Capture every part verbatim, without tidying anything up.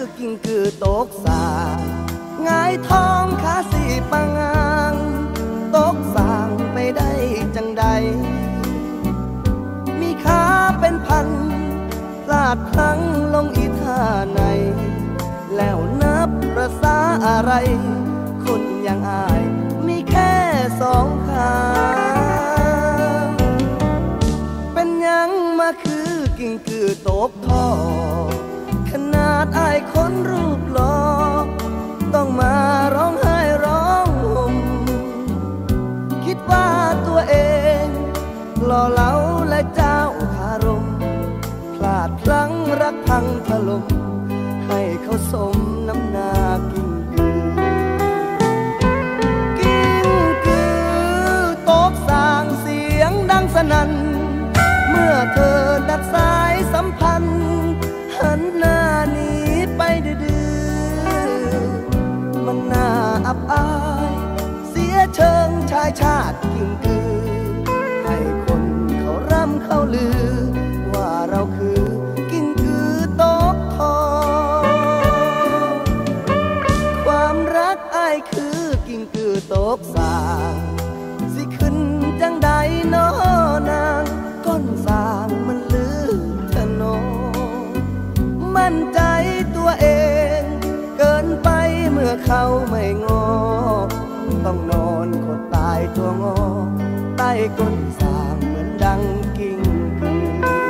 กิ่งกือตกสาหงายท้องขาสีปังงางตกสางไปได้จังใดมีขาเป็นพันพลาดพลั้งลงอีท่าไหนแล้วนับประสาอะไรคนอย่างอายมีแค่สองขาเป็นยังมาคือกิ่งกือตกท่อขนาดอายคนรูปหล่อต้องมาร้องไห้ร้องห่มคิดว่าตัวเองหล่อเหลาและเจ้าคารมพลาดพลั้งรักพังถล่มให้เขาสมน้ำหน้ากิ่งกือกิ่งกือตกสางเสียงดังสนั่นเมื่อเธอตัดสายสัมพันธ์หันหน้าหนีไปดื้อมันน่าอับอายเสียเชิงชายชาติกิ่งกือให้คนเขาร่ำเขาลือว่าเราคือกิ่งกือตกทอความรักอ้ายคือกิ่งกือตกสางสิขึ้นจังใดน้อนางก้นสางมันลือเธอโนมั่นใจตัวเองเกินไปเมื่อเขาไม่งอต้องนอนคดตายตัวงอใต้ก้นสางเหมือนดังกิ่งกือ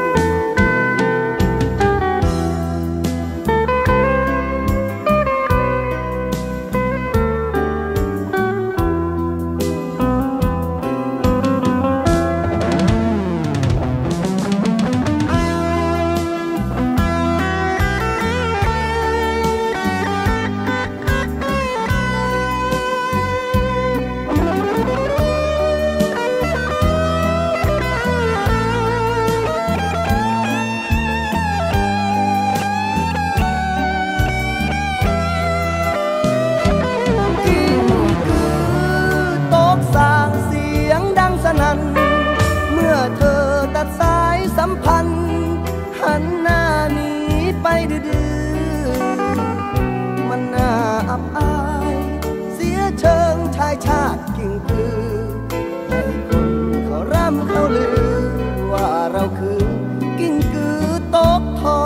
เมื่อเธอตัดสายสัมพันธ์หันหน้าหนีไปดื้อมันน่าอับอายเสียเชิงชายชาติกิ่งกือให้คนเขาร่ำเขาลือว่าเราคือกิ่งกือตกทอ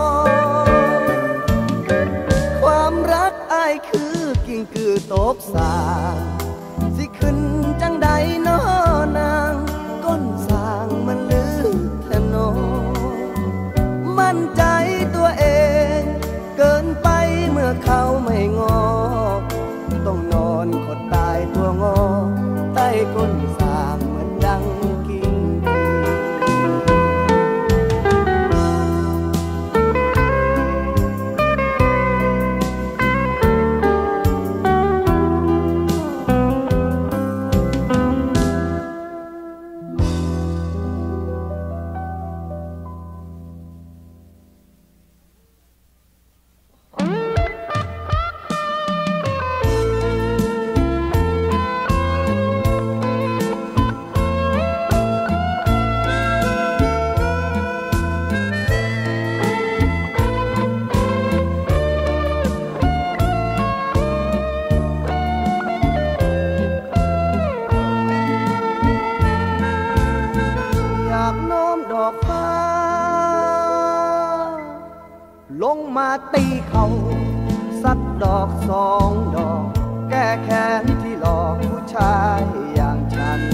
ความรักอ้ายคือกิ่งกือตกสางสิขึ้นจังใดน้อนางก้นสางมันลือเธอโนมั่นใจตัวเองเกินไปเมื่อเขาไม่งอต้องนอนคดตายตัวงอใต้ก้นสางเหมือนดังกิ่งลงมาตีเขาสักดอกสองดอกแก้แค้นที่หลอกผู้ชายอย่างฉัน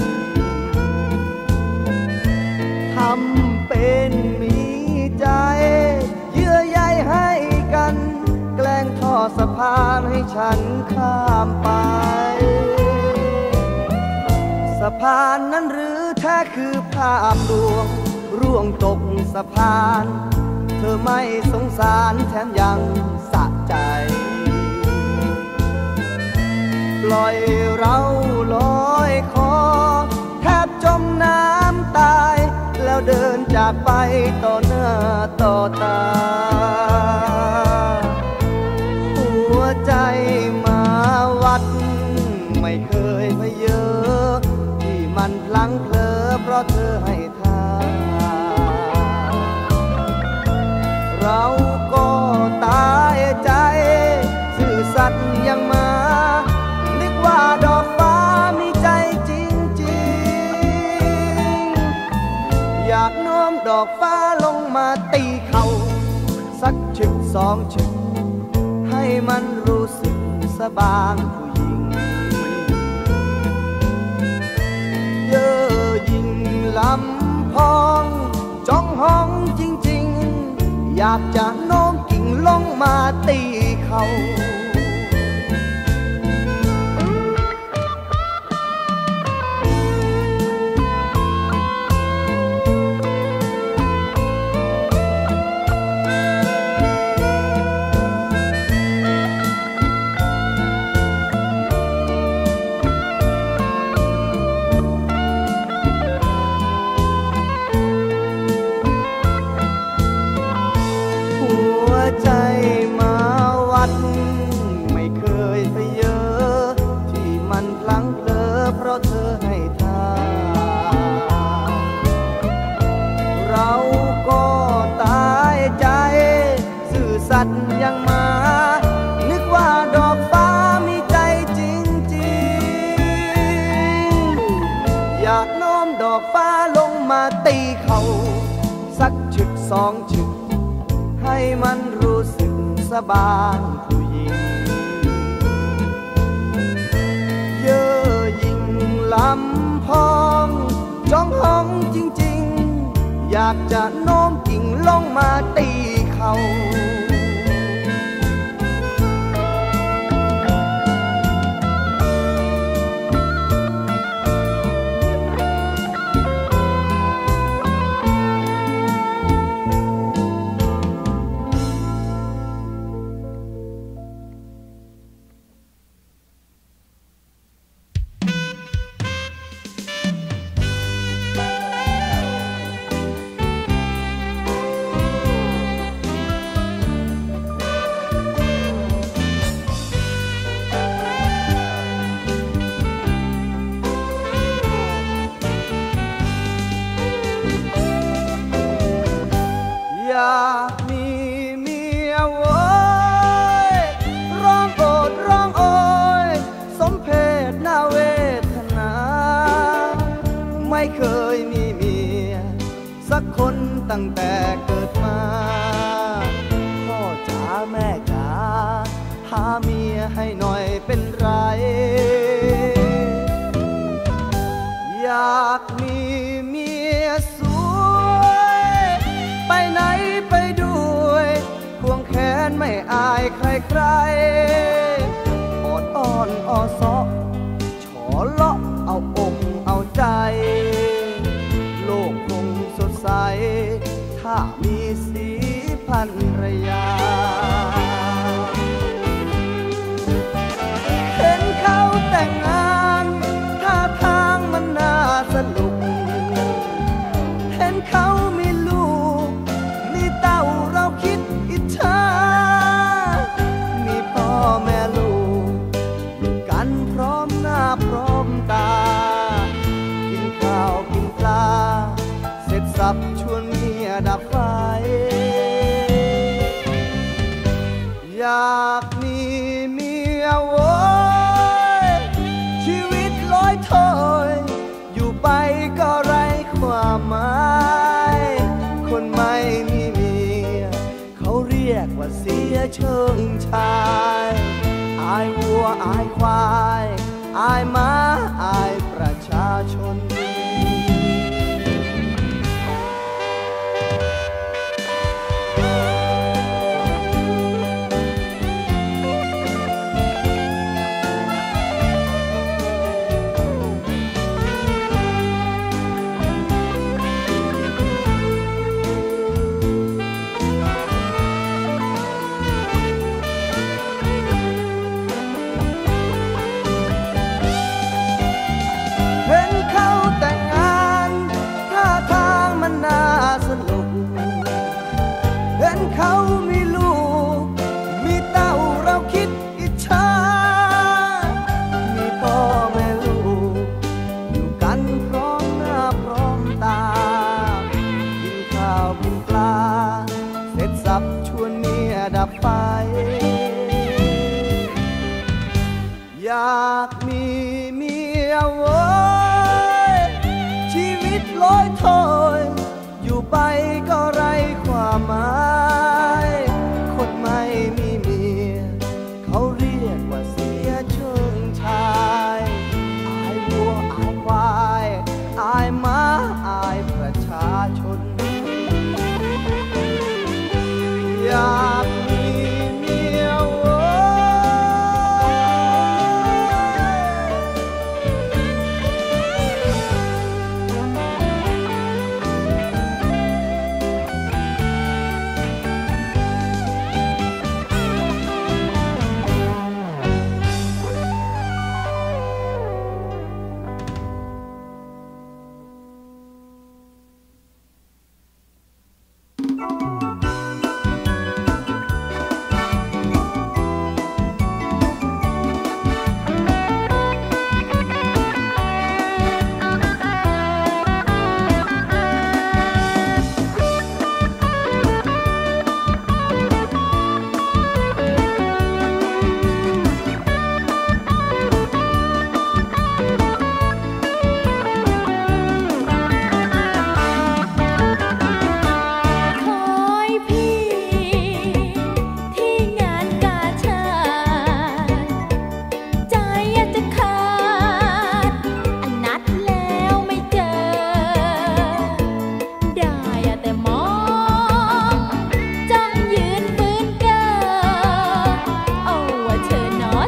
ทำเป็นมีใจเยื่อใยให้กันแกล้งทอดสะพานให้ฉันข้ามไปสะพานนั้นหรือแท้คือภาพลวงร่วงตกสะพานเธอไม่สงสารแถมยังสะใจปล่อยเราลอยคอแทบจมน้ำตายแล้วเดินจากไปต่อหน้าต่อตาหัวใจมาวัดไม่เคยพเยอที่มันพลั้งเผลอเพราะเธอให้ท่าเราก็ตายใจสองชึกให้มันรู้สึกสบางผู้หญิงเย่อหยิ่งลำพองจ้องห้องจริงๆอยากจะโน้มกิ่งลงมาตีเขายังมานึกว่าดอกฟ้ามีใจจริงๆอยากโน้มดอกฟ้าลงมาตีเขาสักฉึกสองฉึกให้มันรู้สึกสบายผู้หญิงเย่อหยิ่งลำพองจ้องห้องจริงๆอยากจะโน้มกิ่งลงมาตีเขาอยากมีเมียโว้ยร้องโอดร้องโอยสมเพศน่าเวทนาไม่เคยมีเมียสักคนตั้งแต่เกิดมาพ่อจ๋าแม่จ๋าหาเมียให้หน่อยเป็นไรอยากมีเมียสวยไปไหนไปด้วยควงแขนไม่อายใครใครออดอ้อนอ้อซอฉอเลาะเอาอกเอาใจโลกคงสดใสถ้ามีสีภรรยาเห็นเขาแต่งงานท่าทางมันน่าสนุกเห็นเขามีลูกมีเต้าเราคิดอิจฉามีพ่อแม่ลูกอยู่กันพร้อมหน้าพร้อมตากินข้าวกินปลาเสร็จสับชวนเมียดับไฟอยากมีเมียโว้ยชีวิตลอยถอยอยู่ไปก็ไร้ความหมายคนไม่มีเมียเขาเรียกว่าเสียเชิงชายอายวัวอายควายอายม้าอายประชาชน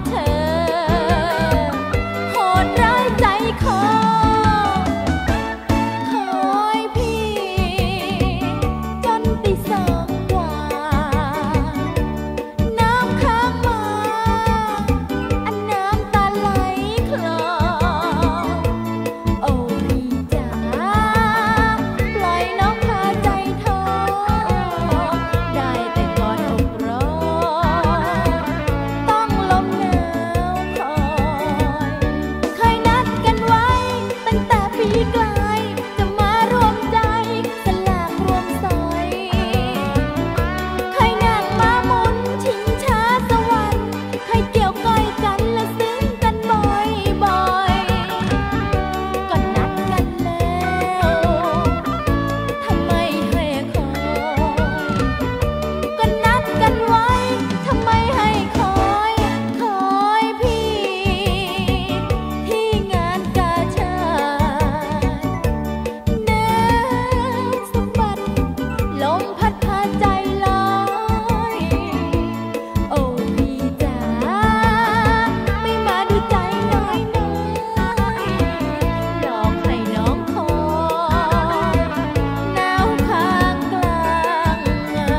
เธอโหดร้ายใจคอคอยพี่จนตีสองกว่าน้ำค้างมาอันน้ำตาไหลคลอโอ้พี่จ๋าปล่อยน้องพาใจท้อได้แต่กอดอกรอต้องลมหนาวคอยเคยนัดกันไว้ตั้งแต่ปีกลายจะมารวมใจสลากรวมสอยเคยนั่งมาหมุนชิงช้าสวรรค์เคยเกี่ยวก้อยกันและซึ้งกันบ่อยๆก็นัดกันแล้วทำไมให้คอยก็นัดกันไว้ทำไมให้คอยคอยพี่ที่งานกาชาดน้ำสะบัดลมพัดพาใจลอยโอ้พี่จ๋าไม่มาดูใจน้อยน้อยหลอกให้น้องคอยหนาวข้างกลางงาน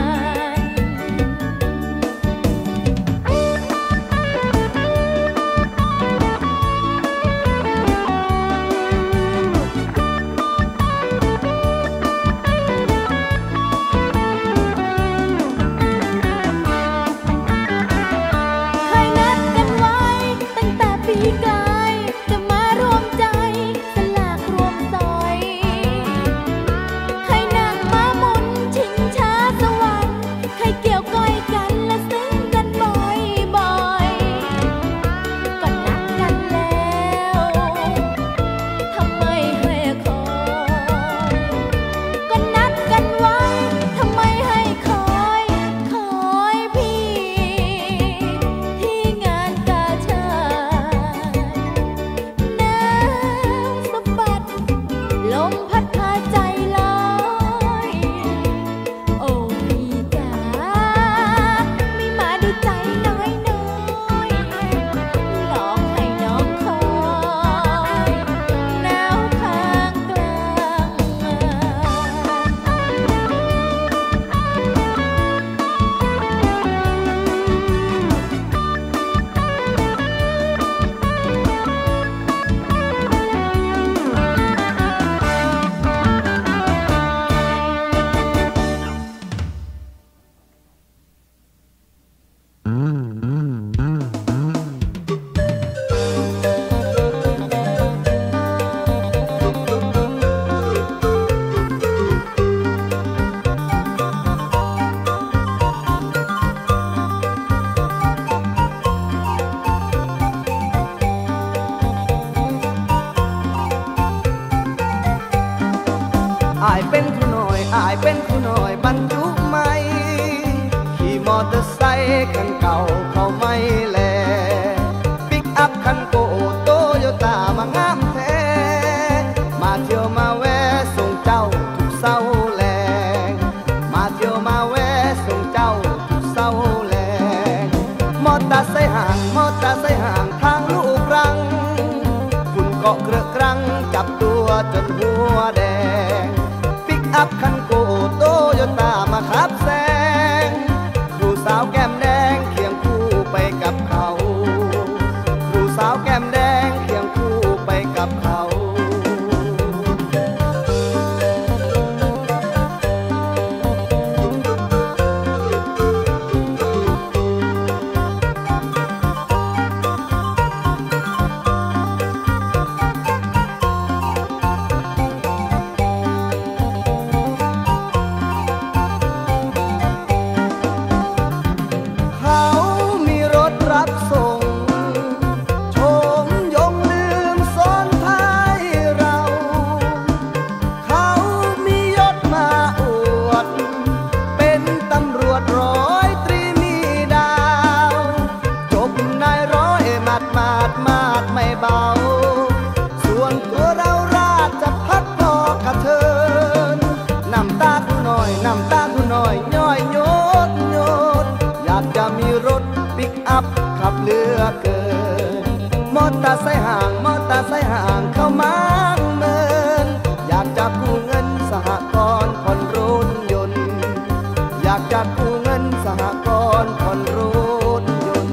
เคยนัดกันไว้ตั้งแต่ปีกลายจะมารวมใจสลากรวมสอยเคยนั่งมาหมุนชิงช้าสวรรค์เคยเกี่ยวก้อยกันและซึ้งกันบ่อยๆก็นัดกันแล้วทำไมให้คอยก็นัดกันไว้ทำไมให้คอยคอยพี่ที่งานกาชาดน้ำสะบัดลมพัดพาใจลอยโอ้พี่จ๋าไม่มาดูใจน้อยน้อยหลอกให้น้องคอยหนาวข้างกลางงานอายเป็นผู้น้อยอายเป็นผู้น้อยบรรจุไม่ขี่มอเตอร์ไซค์คันเก่าเขาไม่แลปิกอัพคันโกโตโยต้ามางามแท้มาเที่ยวมาแวะส่งเจ้าทุกเศร้าแลงมาเที่ยวมาแวะส่งเจ้าทุกเศร้าแลงมอเตอร์ไซค์ห่างมอเตอร์ไซค์ห่างทางลูกรังฝุ่นเกาะเกลือกรังจับตัวจนหัวแดงอัพคันโกโตโยต้ามาขับแซงครูสาวแก้มแดงเคียงคู่ไปกับเขาครูสาวแก้มแดงเคียงคู่ไปกับเขาปิกอัพขับเรือเกินมอเตอร์ไซค์ห่างมอเตอร์ไซค์ห่างเข้ามาเมินอยากจะกู้เงินสหกรณ์ผ่อนรถยนต์อยากจะกู้เงินสหกรณ์ผ่อนรถยนต์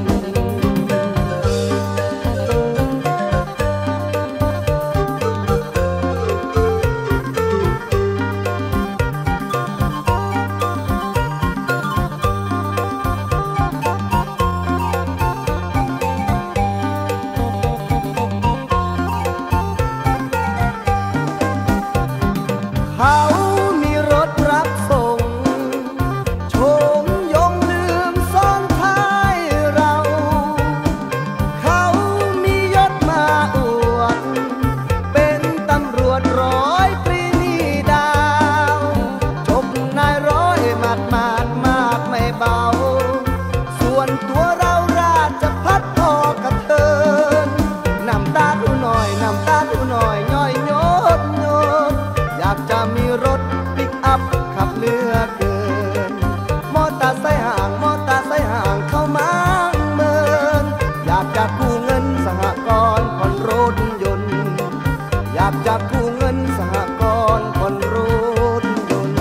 เขามีรถรับส่งโฉมยงลืมซ้อนท้ายเราเขามียศมาอวดเป็นตำรวจร้อยตรีนี่ดาวจบนายร้อยมากมากมากไม่เบาส่วนตัวเราราชพัฒพอกระเทินน้ำตาดูหน่อยน้ำตาดูหน่อยย่อยโยดโยดอยากจะมีรถปิกอัพขับเรือเกินมอเตอร์ไซค์ห่างมอเตอร์ไซค์ห่างเข้ามาเมินอยากจะกู้เงินสหกรณ์ผ่อนรถยนต์อยากจะกู้เงินสหกรณ์ผ่อนรถยนต์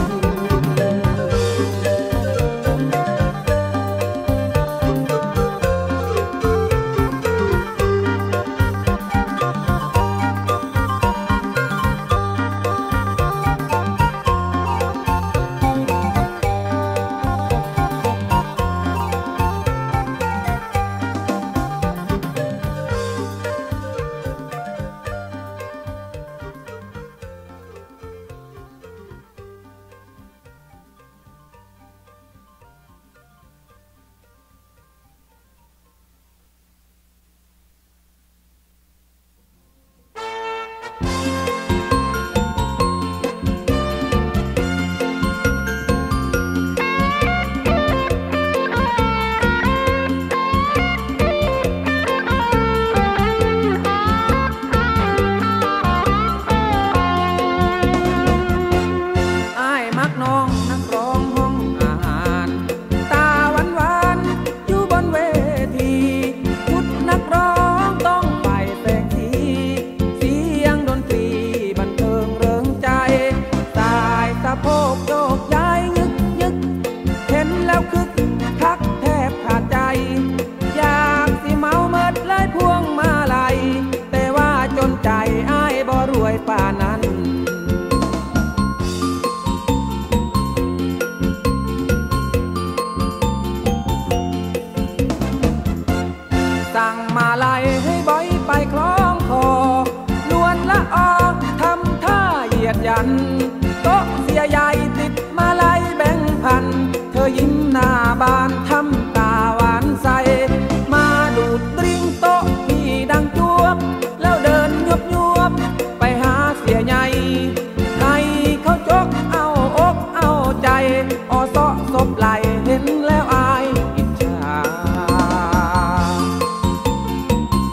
โต๊ะเสียใหญ่ติดมาลัยแบ่งพันเธอยิ้มหน้าบานทำตาหวานใสมาดูดดริงโต๊ะพี่ดังจวบแล้วเดินยวบยวบไปหาเสียใหญ่ให้เขาจกเอาอกเอาใจอสอศพไหลเห็นแล้วอายอิจฉา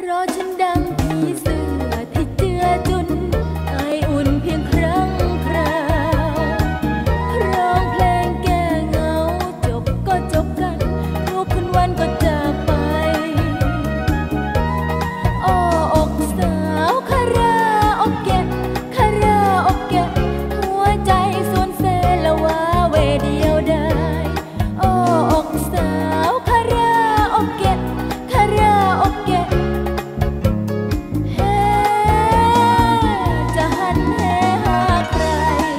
เพราะฉันดังผีเสื้อที่เจือจุนไออุ่นเพียงครั้งคราวร้องเพลงแก้เหงาจบก็จบกันทุกคืนวันก็จากไปอ้ออกสาวคาราโอเกะคาราโอเกะหัวใจส่วนเซละว่าเวเดียวได้อ้อออกสาวคาราโอเกะคาราโอเกะจะหันแห่หาใคร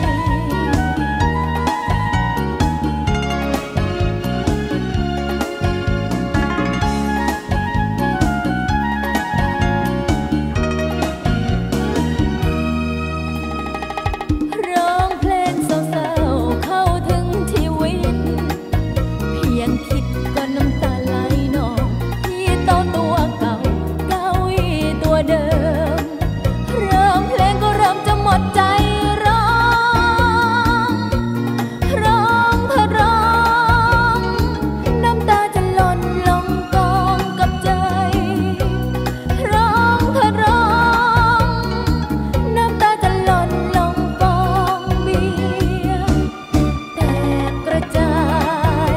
ร้องเพลงเศร้าๆเข้าถึงชีวิตเพียงคิดก็น้ำตาไหลนองที่โต๊ะตัวเก่าเก้าอี้ตัวเดิมร้องเพลงก็เริ่มจะหมดใจร้องร้องเธอร้องน้ำตาจะหล่นลงกองกับใจร้องเธอร้องน้ำตาจะหล่นลงฟองเบียร์แตกกระจาย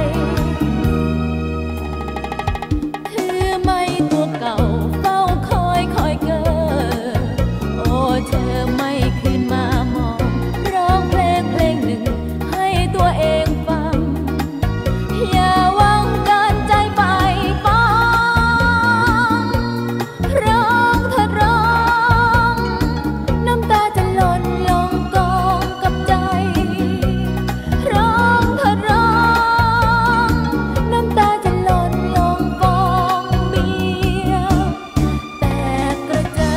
ถือไม้ตัวเก่าเฝ้าคอยคอยเกิดโอ้เธอไม่คืนมามองร้องเพลงเพลงหนึ่งให้ตัวเองฟังอย่าหวังการใจไปฟ้องร้องเธอร้องน้ำตาจะหล่นลงกองกับใจร้องเธอร้องน้ำตาจะหล่นลงฟองเบียร์แตกกระจาย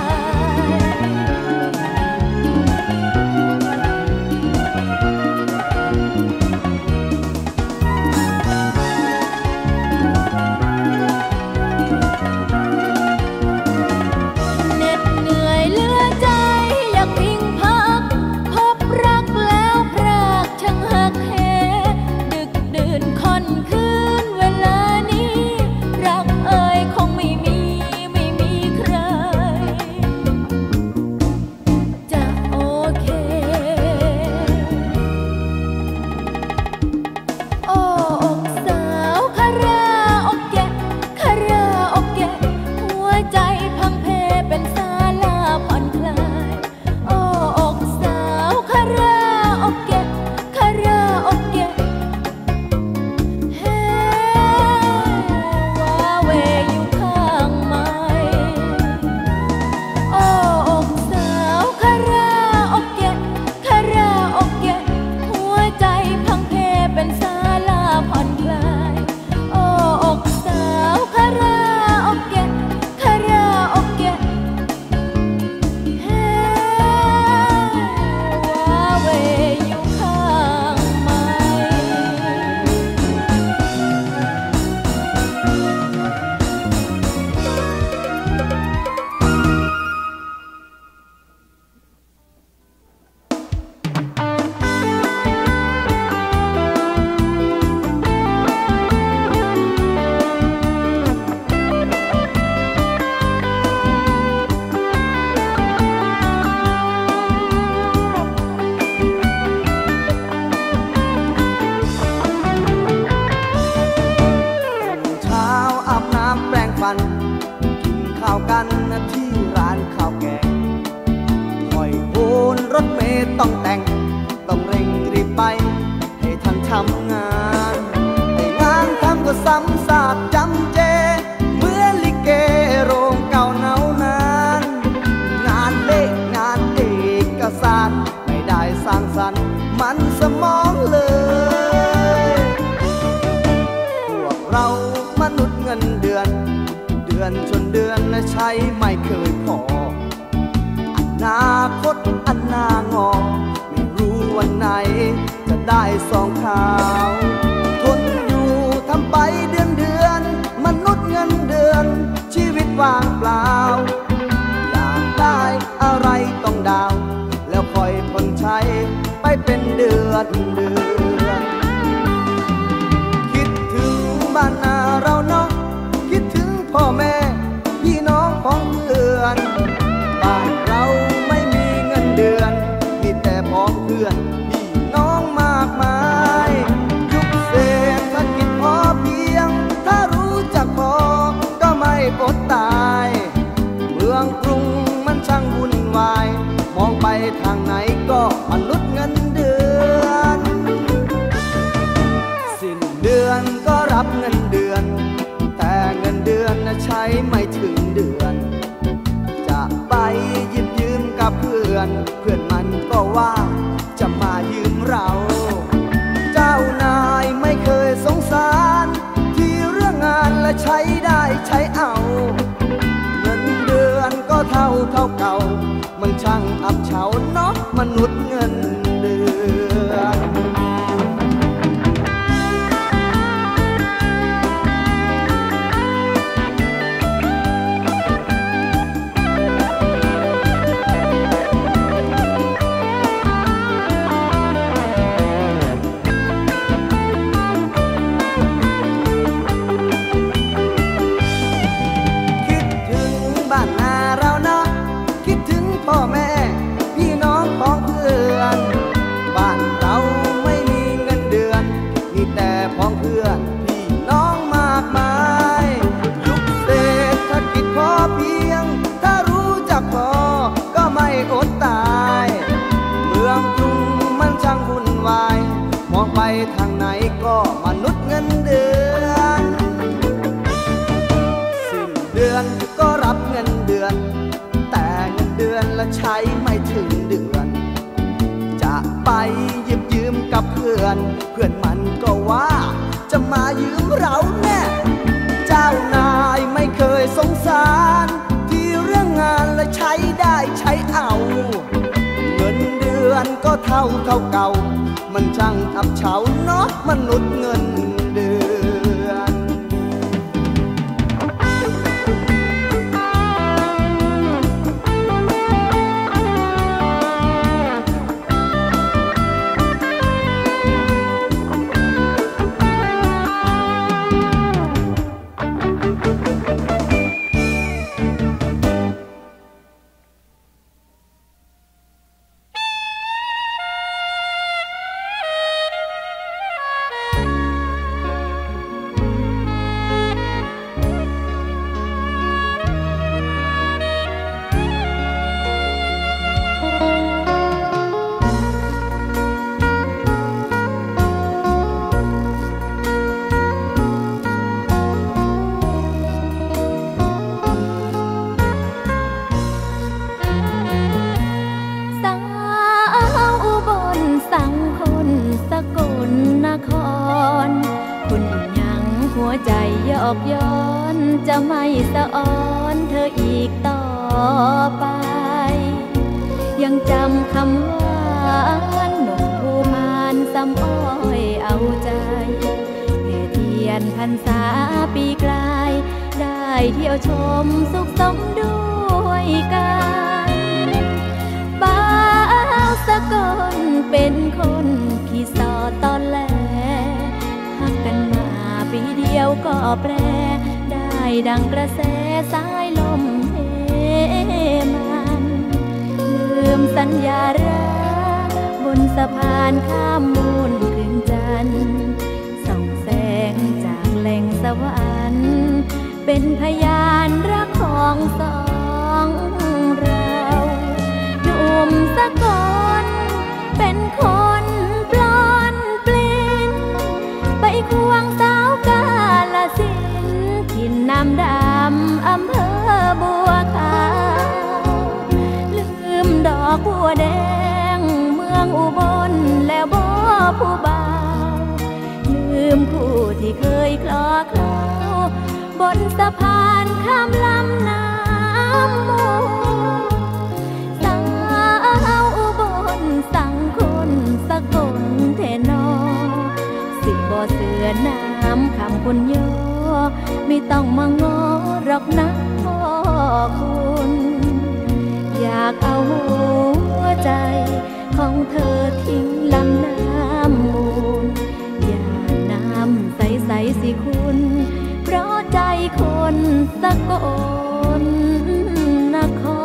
เหน็ดเหนื่อยเหลือใจอยากพิงพักพบรักแล้วพรากช่างหักเหดึกดื่นค่อนคืนเวลานี้รักเอ่ยคงไม่มีไม่มีใครจะโอเคโอ้อกสาวคาราโอเกะคาราโอเกะหัวใจพังเพเป็นศาลาผ่อนคลายโอ้อกสาวคาราโอเกะคาราโอเกะเฮ้ว่าเวอยู่ข้างไม้โอ้อกสาวคาราโอเกะคาราโอเกะหัวใจพังเพเป็นศาลาผ่อนคลายโอ้อกสาวคาราโอเกะคาราโอเกะเฮ้ว่าเวอยู่ข้างไม้เช้าอาบน้ำแปรงฟันกินข้าวกันที่ร้านข้าวแกงหอยโหนรถเมล์ต้องแต่งต้องเร่งรีบไปให้ทันทำงานให้งานทำก็ซ้ำซากจำเจเหมือนลิเกโรงเก่าเนาๆนานงานเละงานเอกสารไม่ได้สร้างสรรค์มันสมองเลย พวกเรามนุษย์เงินเดือน เดือนชนเดือนใช้ไม่เคยพออนาคตอันนางอไม่รู้วันไหนจะได้ซองขาวทนอยู่ทำไปเดือนเดือนมนุษย์เงินเดือนชีวิตว่างเปล่าอยากได้อะไรต้องดาวแล้วคอยผ่อนใช้ไปเป็นเดือนเดือนคิดถึงบ้านนาเราเนาะคิดถึงพ่อแม่พี่น้องายเมืองกรุงมันช่างวุ่นวายมองไปทางไหนก็มนุษย์เงินเดือนสิ้นเดือนก็รับเงินเดือนแต่เงินเดือนน่ะใช้ไม่ถึงเดือนจะไปหยิบยืมกับเพื่อนเพื่อนมันก็ว่าจะมายืมเราเจ้านายไม่เคยสงสารที่เรื่องงานและใช้ได้ใช้เอาเงินเดือนก็เท่าเท่าเก่ามันช่างอับเฉาเนาะมนุษย์เงินเดือนพ่อแม่พี่น้องของเพื่อนบ้านเราไม่มีเงินเดือนมีแต่พ้องเพื่อนพี่น้องมากมายยุคเศรษฐกิจพอเพียงถ้ารู้จักพอก็ไม่อดตายเมืองกรุงมันช่างวุ่นวายมองไปทางไหนก็มนุษย์เงินเดือนสิ้นเดือนก็รับเงินเดือนเดือนและใช้ไม่ถึงเดือนจะไปหยิบยืมกับเพื่อนเพื่อนมันก็ว่าจะมายืมเราแน่เจ้านายไม่เคยสงสารที่เรื่องงานและใช้ได้ใช้เอาเงินเดือนก็เท่าเท่าเก่ามันช่างอับเฉาเนาะมนุษย์เงินเดือนย้อนจะไม่สะอ้อนเธออีกต่อไปยังจำคำหวานหนุ่มผู้มานซ้ำอ้อยเอาใจแห่เทียนพรรษาปีกลายได้เที่ยวชมสุขสมด้วยกันบ่าวสกลเป็นคนขี้สอตอนแลหักกันมาปีเดียวก็แปรได้ดังกระแสสายลมเฮมันลืมสัญญารักบนสะพานข้ามมูลคืนจันทร์ส่องแสงจากแหล่งสวรรค์เป็นพยานรักของสองเราหนุ่มสกลเป็นคนปลอนปลิ้นไปควงสาวกาลสินถิ่นน้ำดำอำเภอบัวขาวลืมดอกบัวแดงเมืองอุบลแล้วบ่ผู้บ่าวลืมคู่ที่เคยคลอเคล้าบนสะพานข้ามลำน้ำมูลสาวอุบลสั่งคนสกลเทนอสิบ่เสือน้ำคำคนย่อไม่ต้องมางอหรอกนะพ่อคุณอยากเอาหัวใจของเธอทิ้งลำน้ำมูลอย่าน้ำใสใสสิคุณเพราะใจคนสกลนคร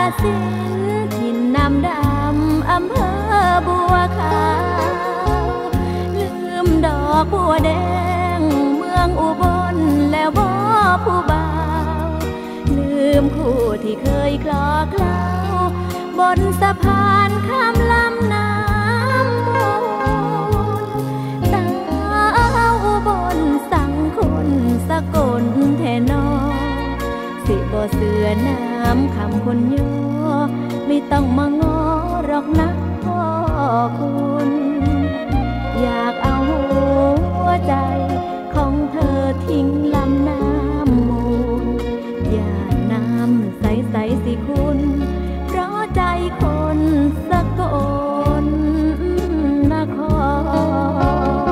สินถิ่นน้ำดำอำเภอบัวขาวลืมดอกบัวแดงเมืองอุบลแล้วบ่ผู้บ่าวลืมคู่ที่เคยคลอเคล้าบนสะพานข้ามลำน้ำมูลสาวอุบลสังคนสกลแทนอสิบ่เสือน้ำคำคนย่อไม่ต้องมางอหรอกนะพ่อคุณอยากเอาหัวใจของเธอทิ้งลำน้ำมูลอย่าน้ำใสใสสิคุณเพราะใจคนสกลนคร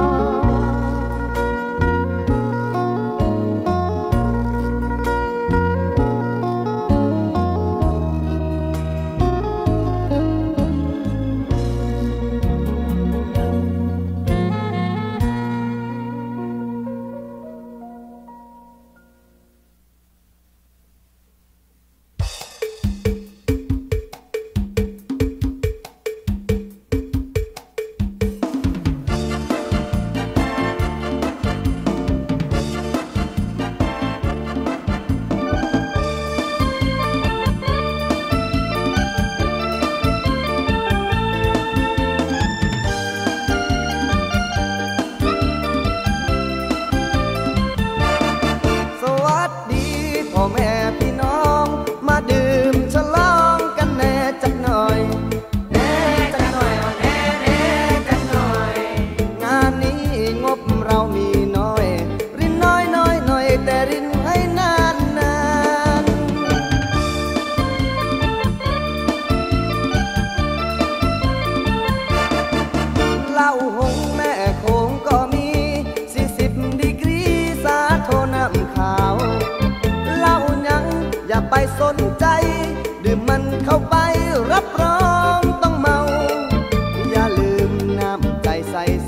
สนใจดื่มมันเข้าไปรับรองต้องเมาอย่าลืมน้ำใจใส่